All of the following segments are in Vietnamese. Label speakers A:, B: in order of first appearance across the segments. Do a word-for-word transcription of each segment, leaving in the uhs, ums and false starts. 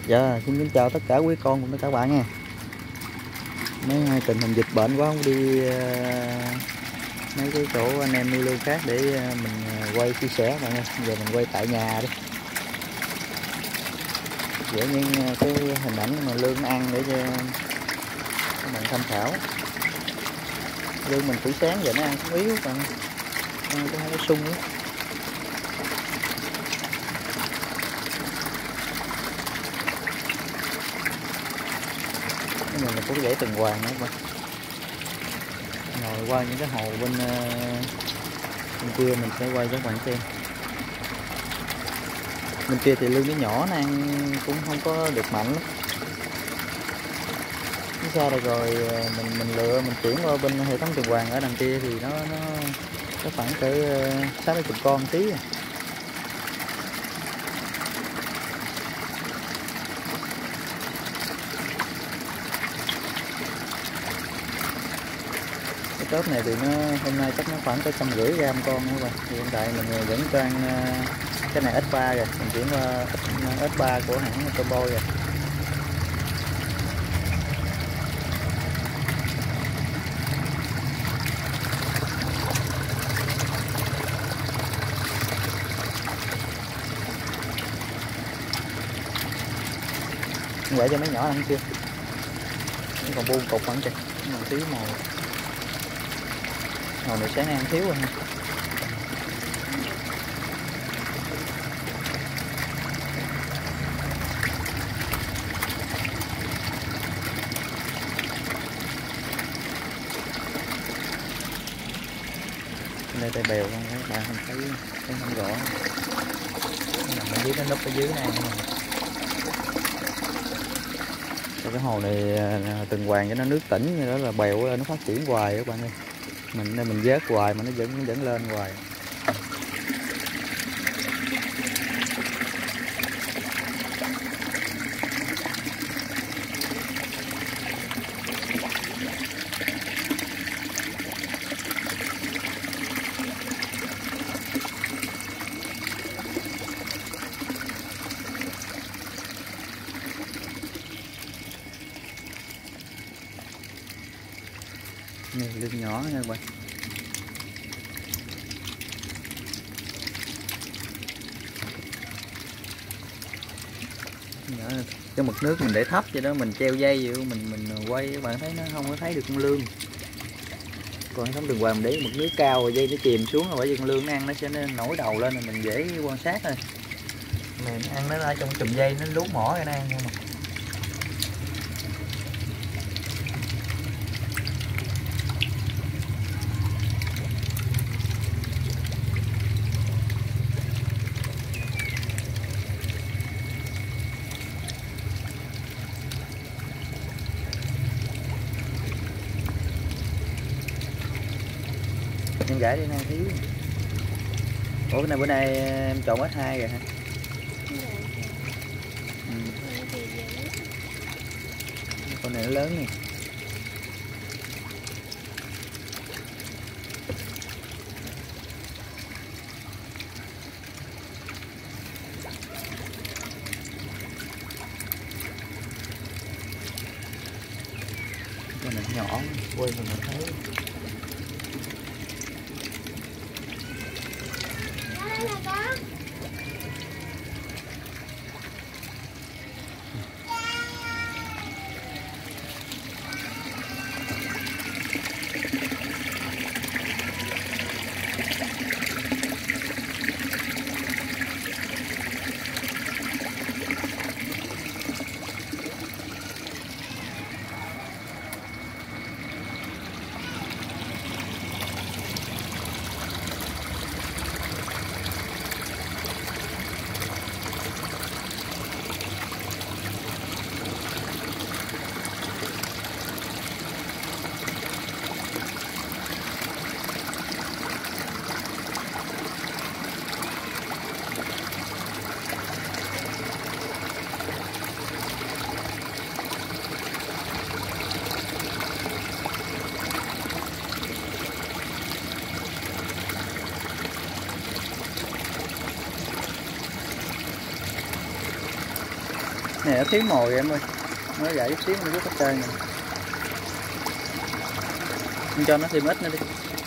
A: Dạ, xin kính chào tất cả quý con cùng tất cả các bạn nha. Mấy hai tình hình dịch bệnh quá không đi uh, mấy cái chỗ anh em nuôi lương khác để uh, mình uh, quay chia sẻ bạn ơi. Giờ mình quay tại nhà đi. Dễ những uh, cái hình ảnh mà lương ăn để cho các bạn tham khảo. Lương mình buổi sáng giờ nó ăn cũng yếu bạn. Ăn có hai cái sung đó. Mình là có cái dãy tuần hoàn nữa bạn. Ngồi qua những cái hồ bên, uh, bên kia mình sẽ quay cho các bạn xem. Bên kia thì lương nó nhỏ nó ăn cũng không có được mạnh lắm. Sao rồi rồi mình mình lựa mình chuyển qua bên hệ thống tuần hoàn ở đằng kia thì nó nó có khoảng cỡ sáu mươi con tí à. Tớp này thì nó hôm nay chắc nó khoảng tới trăm rưỡi gram con các bạn. Hiện tại mình vẫn cho ăn cái này ét ba rồi, mình chuyển qua ét ba của hãng Toboy rồi. Quậy cho mấy nhỏ ăn chưa? Nó còn buông cục vẫn kìa, một tí màu. Hồi này sáng ăn thiếu rồi ha. Đây tay bèo không các bạn không thấy, thấy không rõ. Nằm ở dưới, nó núp ở dưới này. Cái hồ này tuần hoàn cho nó nước tỉnh như đó là bèo nó phát triển hoài các bạn ơi. Mình đây mình vớt hoài mà nó vẫn nó vẫn lên hoài. Này lưng nhỏ nha các bạn. Cái mực nước mình để thấp vậy đó, mình treo dây vậy mình mình quay các bạn thấy nó không có thấy được con lương. Còn không đừng hoàng để mực nước cao rồi dây nó chìm xuống rồi bởi vì con lương nó ăn nó sẽ nổi đầu lên rồi mình dễ quan sát thôi. Mình ăn nó ở trong chùm dây nó lú mỏ ra nó ăn không mà. Em gãy đi nè thiếu. Ủa cái này bữa nay em chọn ét hai rồi hả? Ừ. Con này nó lớn nè. Con này nhỏ, quay mình thấy. Nè nó thiếu mồi em ơi, nó gãy xíu nó rất hết trơn nè. Em cho nó thêm ít nữa đi.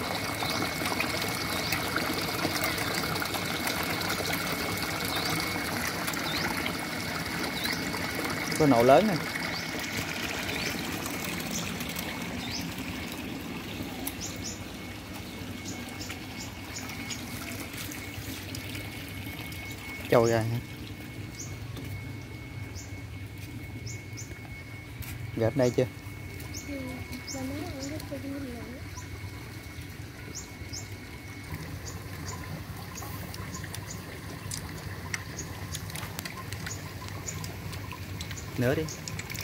A: Có nổ lớn nè. Trôi ra hả? Gạt đây chưa? Ừ, nữa đi.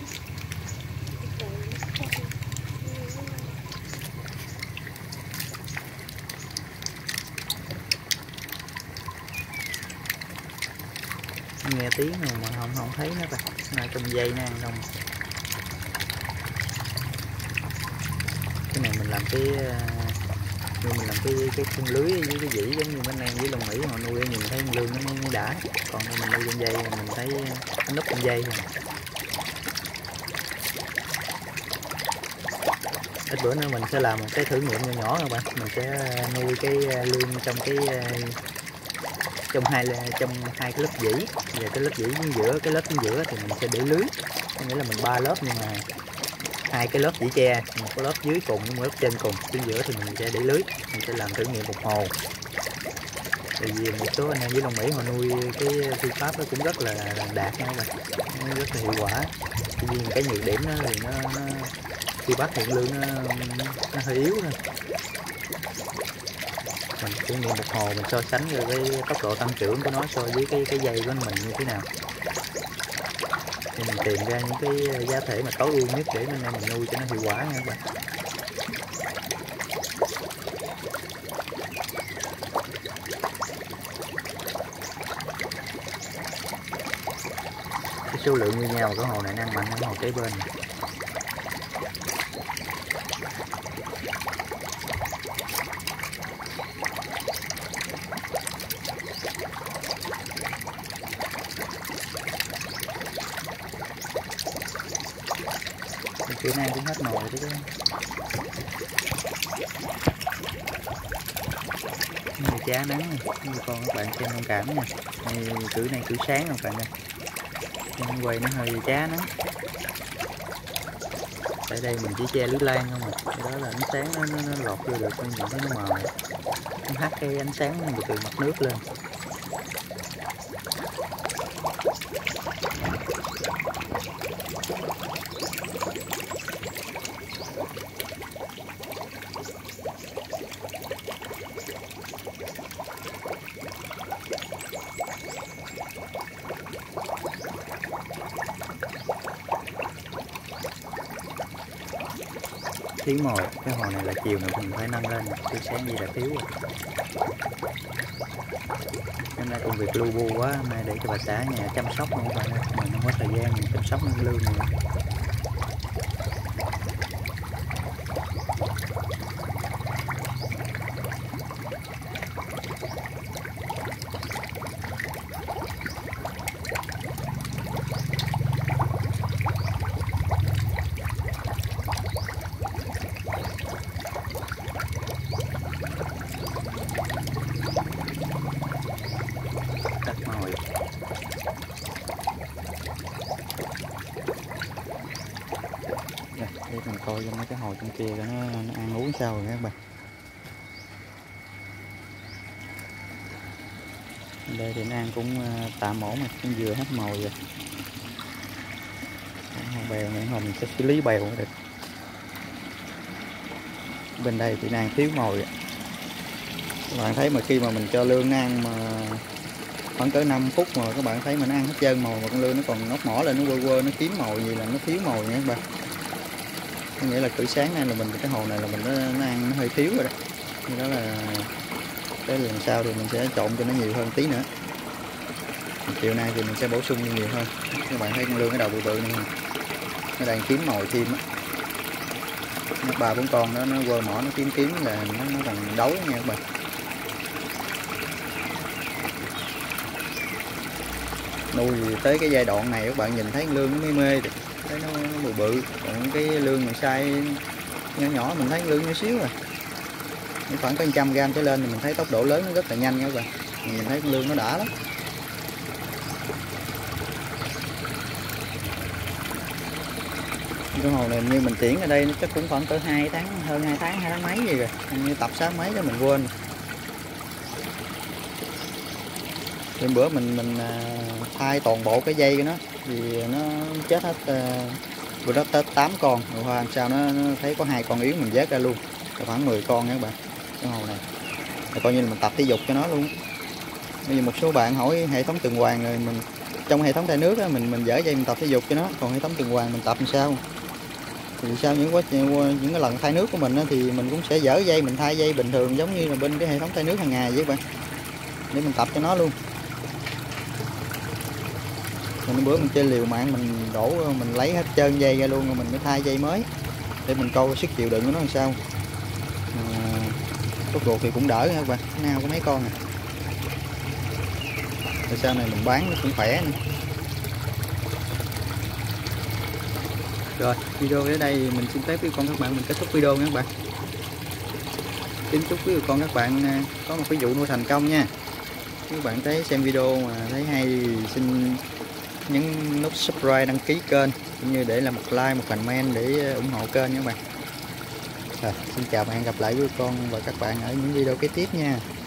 A: Nghe tiếng rồi mà không không thấy nó ta, này trong dây nó ăn không. Cái này mình làm cái như mình làm cái cái khung lưới với cái dĩ giống như bên em với lồng Mỹ họ nuôi, nhìn thấy lương nó mới đã. Còn mình nuôi trong dây mình thấy nó núp trong dây rồi. Ít bữa nữa mình sẽ làm một cái thử nghiệm nhỏ nhỏ các bạn. Mình sẽ nuôi cái lương trong cái trong hai trong hai cái lớp dĩ, và cái lớp dĩ chính giữa, cái lớp chính giữa thì mình sẽ để lưới, có nghĩa là mình ba lớp nhưng mà hai cái lớp dĩ tre, một cái lớp dưới cùng một lớp trên cùng, chính giữa thì mình sẽ để lưới. Mình sẽ làm thử nghiệm một hồ. Tại vì một số anh em với Long Mỹ họ nuôi cái phương pháp đó cũng rất là đạt nha các bạn, nó rất là hiệu quả. Tuy nhiên cái nhược điểm đó thì nó, nó khi bắt hiện lương nó, nó hơi yếu thôi. Mình thử nghiệm một hồ, mình so sánh với cái tốc độ tăng trưởng của nó so với cái cái dây của mình như thế nào, thì mình tìm ra những cái giá thể mà tối ưu nhất để anh em mình nuôi cho nó hiệu quả nha các bạn. Cái số lượng như nhau, cái hồ này ăn mạnh hơn hồ kế bên. Kiểu này cũng hết nồi rồi đó. Này chá nắng này, con các bạn xem thông cảm nha. Này cử này cử sáng các bạn ơi. Nên quay nó hơi chá nắng. Tại đây mình chỉ che lưới lan không à. Đó là ánh sáng nó, nó, nó lọt vô được nên nhìn thấy nó mờ. Nó hắt cái ánh sáng từ mặt nước lên. Thiếu mồi, cái hồ này là chiều này mình phải nâng lên, cái sáng gì là thiếu rồi. Hôm nay công việc lu bu quá, hôm nay để cho bà xã nhà chăm sóc không phải, mình không có thời gian mình chăm sóc nâng lương nữa. Để mình coi cho mấy cái hồ trong kia nó, nó ăn uống sao rồi các bạn. Đây thì nó ăn cũng tạm ổn mà, cũng vừa hết mồi rồi. Hồ bèo này mình sẽ xử lý bèo được. Bên đây thì nó ăn thiếu mồi. Các bạn thấy mà khi mà mình cho lương nó ăn mà khoảng cỡ năm phút mà các bạn thấy mà nó ăn hết trơn mồi, mà con lương nó còn ngóc mỏ lên, nó quơ quơ nó kiếm mồi gì là nó thiếu mồi nha các bạn. Có nghĩa là cử sáng nay là mình cái hồ này là mình nó, nó ăn nó hơi thiếu rồi đó. Như đó là cái lần sau thì mình sẽ trộn cho nó nhiều hơn tí nữa. Chiều nay thì mình sẽ bổ sung nhiều hơn. Các bạn thấy con lương cái đầu bự bự này nó đang kiếm mồi thêm á. Ba bốn con đó nó quơ mỏ nó kiếm kiếm là nó, nó còn đói nha các bạn. nuôi gì tới cái giai đoạn này các bạn nhìn thấy lương nó mê mê thì thấy nó, nó bự bự, còn cái lương mình sai nhỏ nhỏ mình thấy lương nhỏ xíu à, khoảng có một trăm gram trở lên thì mình thấy tốc độ lớn nó rất là nhanh nha các bạn, mình nhìn thấy con lương nó đã lắm. Cái hồ này như mình tiễn ở đây nó chắc cũng khoảng cỡ hai tháng, hơn hai tháng, hai tháng mấy gì rồi, như tập sáng mấy đó mình quên. Hôm bữa mình mình thay toàn bộ cái dây của nó thì nó chết hết, bữa đó tới tám con, rồi hôm sau nó, nó thấy có hai con yếu mình vớt ra luôn, khoảng mười con nha các bạn. Cái hồ này thì coi như là mình tập thể dục cho nó luôn. Bây giờ một số bạn hỏi hệ thống tuần hoàn rồi mình trong hệ thống thay nước đó, mình mình dỡ dây mình tập thể dục cho nó, còn hệ thống tuần hoàn mình tập làm sao? Thì sau những quá những cái lần thay nước của mình đó, thì mình cũng sẽ dỡ dây mình thay dây bình thường giống như là bên cái hệ thống thay nước hàng ngày vậy các bạn, để mình tập cho nó luôn. Mình bữa mình chơi liều mạng mình đổ mình lấy hết trơn dây ra luôn rồi mình mới thay dây mới để mình coi sức chịu đựng của nó làm sao. À, tốc độ thì cũng đỡ nha các bạn, nào có mấy con à. Rồi sau này mình bán nó cũng khỏe nữa. Rồi video đến đây mình xin phép với con các bạn mình kết thúc video nha các bạn. Kính chúc quý con các bạn có một cái vụ nuôi thành công nha. Nếu các bạn thấy xem video mà thấy hay thì xin nhấn nút subscribe, đăng ký kênh cũng như để làm một like, một comment để ủng hộ kênh nha các bạn. Rồi, xin chào và hẹn gặp lại với con và các bạn ở những video kế tiếp nha.